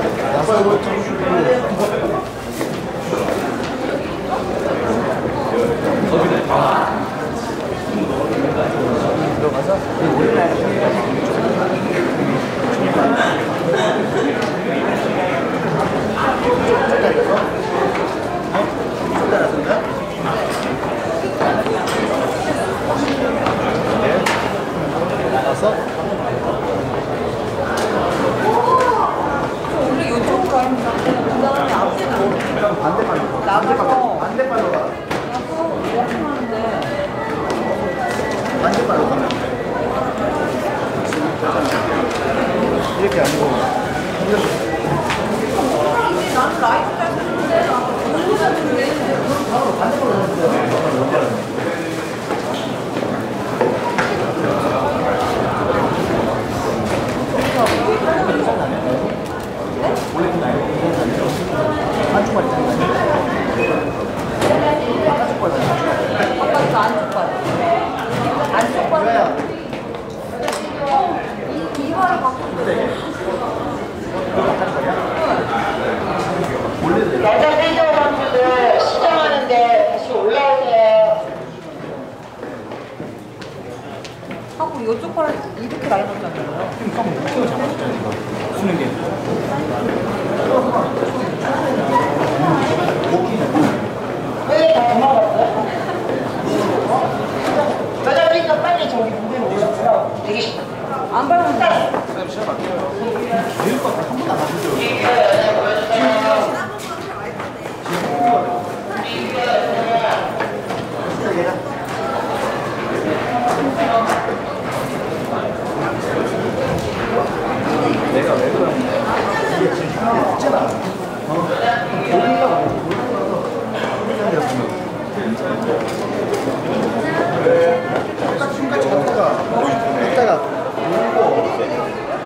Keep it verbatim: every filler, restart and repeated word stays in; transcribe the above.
들어가서 나가서 원래 이쪽으로 가면 그 다음에 앞에도 반대발로 나가서 반대발로 가. 나가서 워킹하는데 반대발로 가면 이렇게 아니고 이게 나는 라이트 잘 쓰는데 너무 잘 쓰는데 바로 반대발로 가면 원래 그 나이 안쪽발 있잖아요. 바깥쪽 발 있잖아요. 바깥에서 안쪽 발 안쪽 발은 어, 이, 이 발을 바꾸고 여자 팬더 선수들 시작하는데 다시 올라오세요. 하고 이쪽 발을 이렇게 라인 잡잖아요. 지금 형 목표가 잡아줬잖아요. 수는 게. 왜 다 도망갔어요? 여자 팬더 빨리 저기 무대로 오셔서 되게 안 밟으면 돼. 시작할게요. 교육과 한 번도 안 하셨죠?